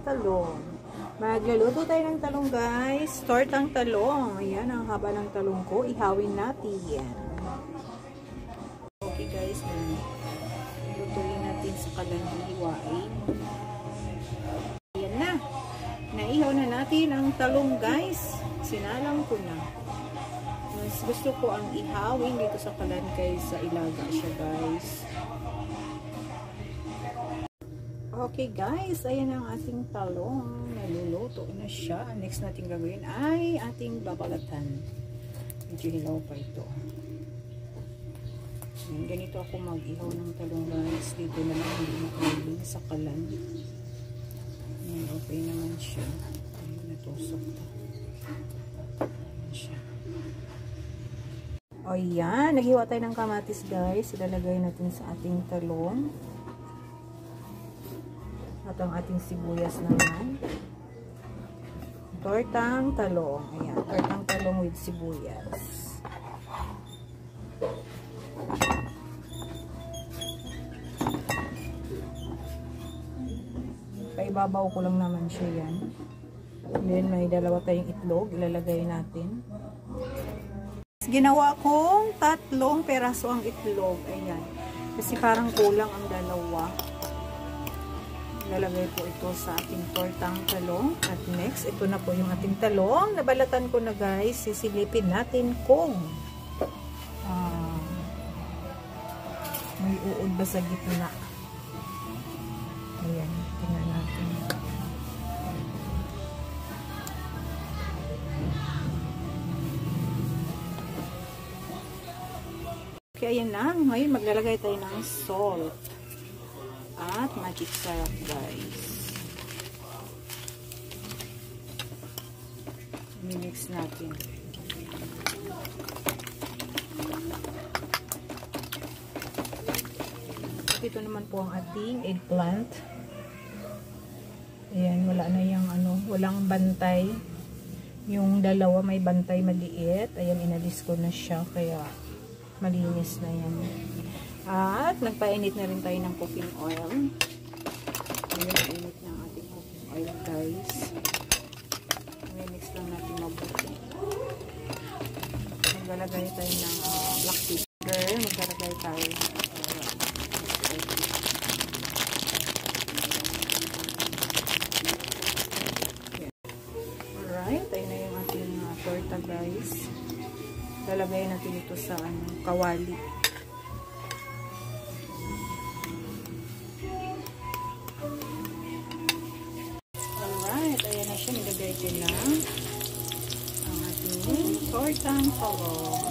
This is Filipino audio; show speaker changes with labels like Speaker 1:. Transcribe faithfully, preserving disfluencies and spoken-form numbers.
Speaker 1: talong. Magluluto tayo ng talong guys. Tortang talong. Ayan, ang haba ng talong ko. Ihawin natin. Okay guys, lutuin natin sa kalandiwain. Ayan na. Naihaw na natin ang talong guys. Sinalang ko na. Mas gusto ko ang ihawin dito sa kalan kaysa ilaga siya guys. Okay guys, ayan ang ating talong. Naluluto na siya. Next natin gagawin ay ating babalatan. Medyo hilaw pa ito. Ayan, ganito ako mag-ihaw ng talong guys. Dito na lang, hindi makaling sa kalan. Ayan, okay naman siya. Ayan, natusok na. Ayan siya. O yan, naghiwa tayo ng kamatis guys. Ilalagay natin sa ating talong. At ang ating sibuyas naman. Tortang talong. Ayan, tortang talong with sibuyas. Paibabaw ko lang naman siya yan. Then may dalawa tayong itlog. Ilalagay natin. Ginawa kong tatlong peraso ang itlog. Ayan. Kasi parang kulang ang dalawa. Lalagay po ito sa ating tortang talong. At next, ito na po yung ating talong. Nabalatan ko na guys. Sisilipin natin kung uh, may uod ba sa gitna. Ayan, tingnan natin. Okay, ayan na. Ngayon maglalagay tayo ng salt. At magic syrup guys. Mimix natin. At ito naman po ang ating eggplant. Ayan, wala na yung ano, walang bantay. Yung dalawa may bantay maliit. Ayan, inalis ko na siya kaya malinis na yan. At nagpainit na rin tayo ng cooking oil. Ayan, nainit na ang ating cooking oil guys. Mimix lang natin mabuti. Maglalagay tayo ng uh, black pepper. Maglalagay tayo ng uh, alright, ayun na yung ating uh, torta guys. Lalagay natin ito sa ano, kawali. Nilagay ko na ang ating tortang talong.